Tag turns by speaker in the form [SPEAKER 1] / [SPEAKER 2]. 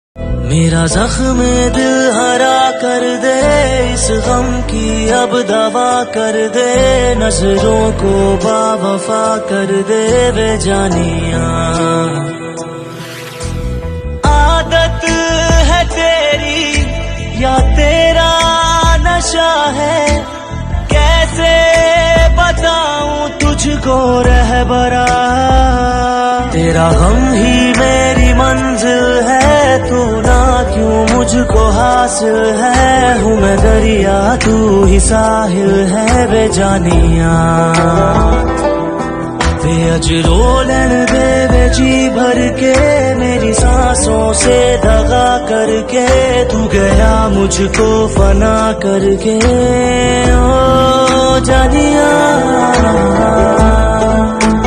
[SPEAKER 1] मेरा जख्म दिल हरा कर दे, इस गम की अब दवा कर दे, नजरों को बावफा कर दे वे जानिया। आदत है तेरी या तेरा नशा है, कैसे बताऊं तुझको रहबरा। तेरा गम ही मेरी मंजिल है, तू ना क्यों मुझको हासिल है। हूँ मैं दरिया तू ही साहिल है वे जानिया। वे अजरो लड़ दे वे जी भर के, मेरी सांसों से दगा करके, तू गया मुझको फना करके ओ जानिया।